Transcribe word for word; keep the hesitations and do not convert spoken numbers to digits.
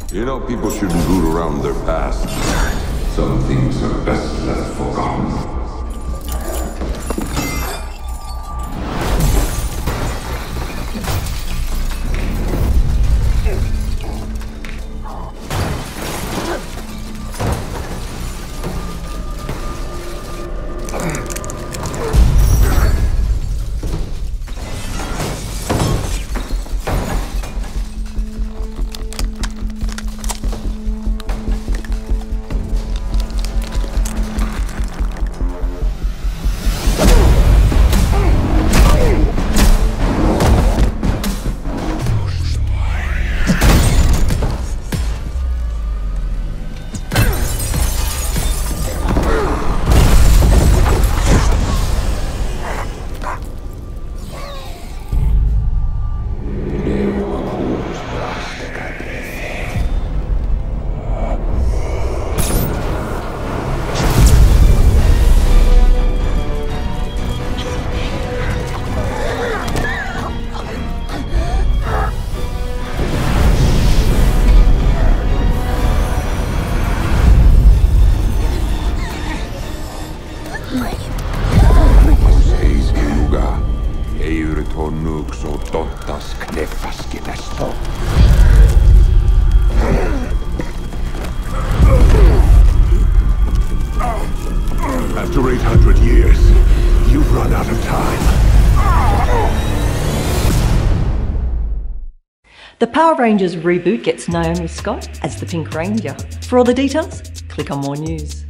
You know, people shouldn't root around their past. Some things are best left forgotten. After eight hundred years, you've run out of time. The Power Rangers reboot gets Naomi Scott as the Pink Ranger. For all the details, click on More News.